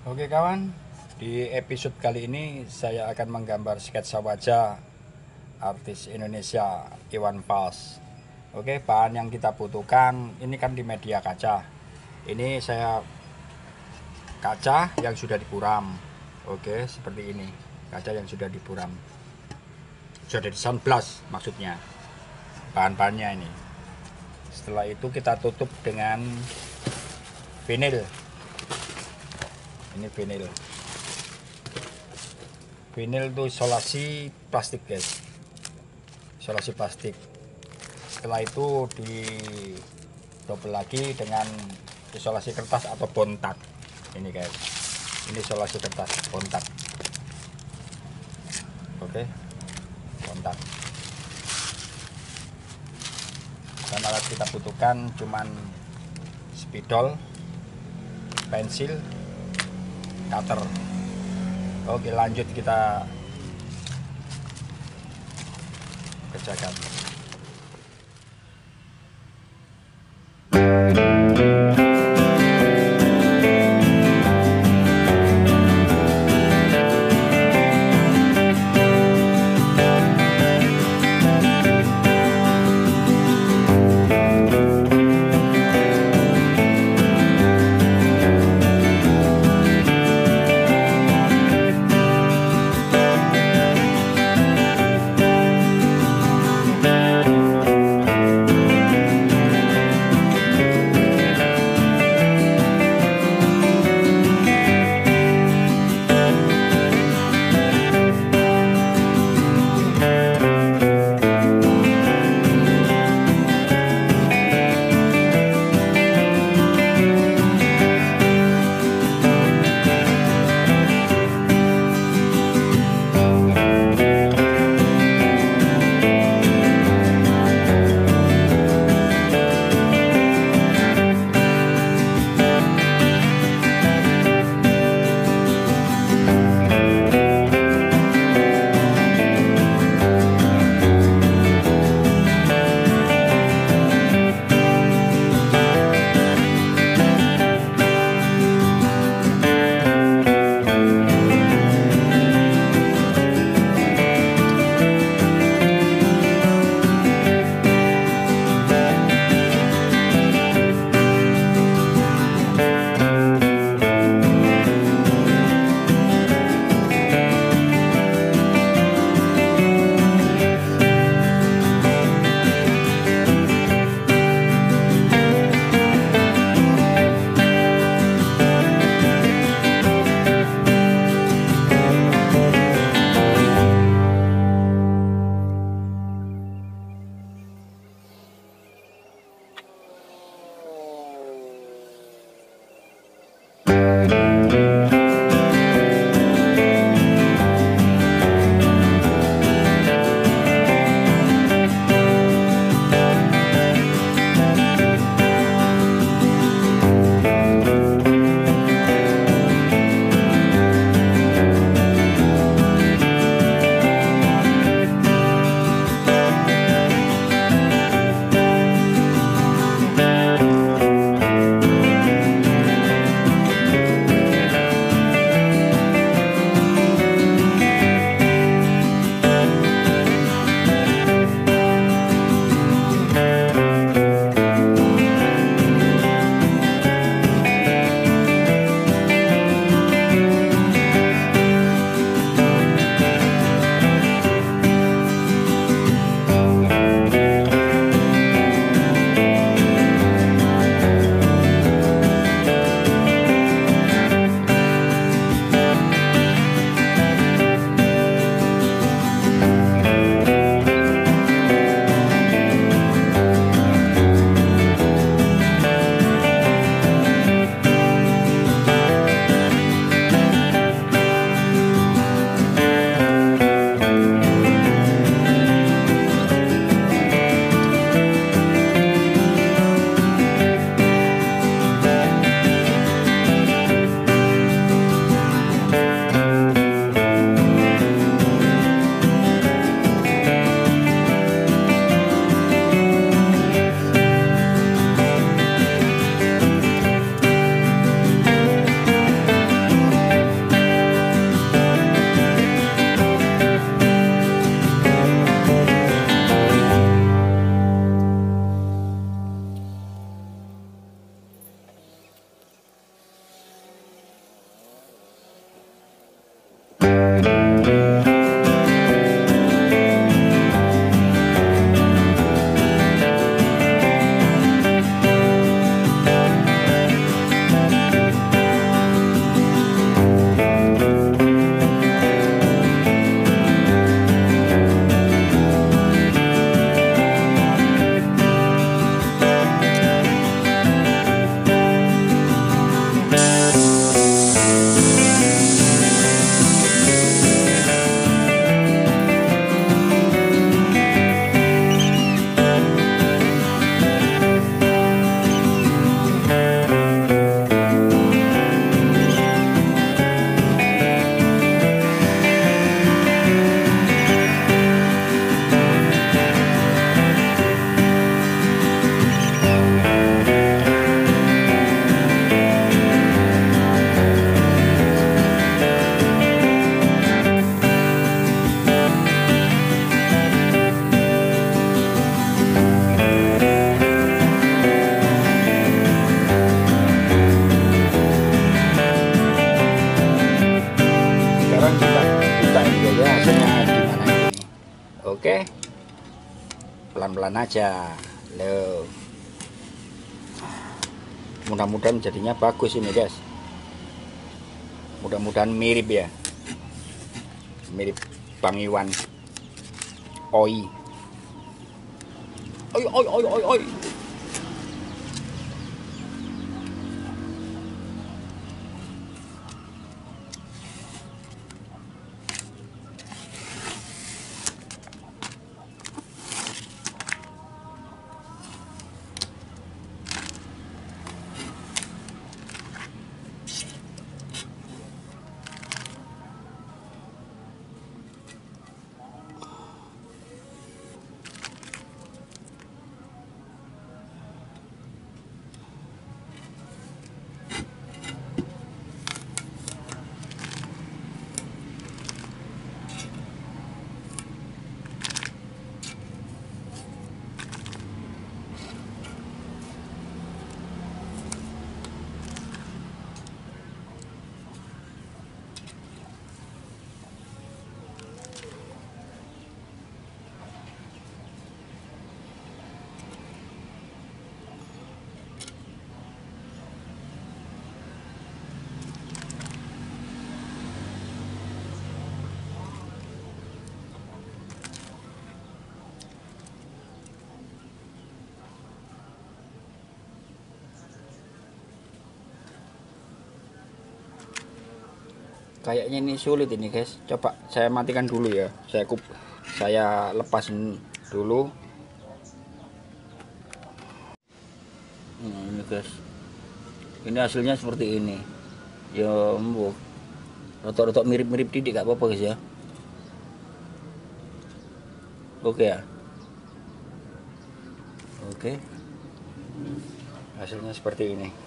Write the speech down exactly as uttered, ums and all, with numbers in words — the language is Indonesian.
Oke kawan, di episode kali ini saya akan menggambar sketsa wajah artis Indonesia Iwan Fals. Oke, bahan yang kita butuhkan ini kan di media kaca. Ini saya kaca yang sudah diburam. Oke, seperti ini. Kaca yang sudah diburam. Sudah di sunblast maksudnya. Bahan-bahannya ini. Setelah itu kita tutup dengan vinil. Ini vinil. Vinil itu isolasi plastik guys, isolasi plastik. Setelah itu di double lagi dengan isolasi kertas atau bontat. Ini guys, ini isolasi kertas bontat. Oke, bontat. Dan alat kita butuhkan cuman spidol, pensil, cutter. Oke, lanjut kita kerjakan. pelan-pelan aja loh. Mudah-mudahan jadinya bagus ini guys, mudah-mudahan mirip ya, mirip Bang Iwan. Oi oi oi oi oi oi. Kayaknya ini sulit ini guys. Coba saya matikan dulu ya. Saya kup, saya lepasin dulu. Nah, ini guys. Ini hasilnya seperti ini. Ya, mbok. Rotok-rotok mirip-mirip titik gak apa-apa guys ya. Oke ya. Oke. Hasilnya seperti ini.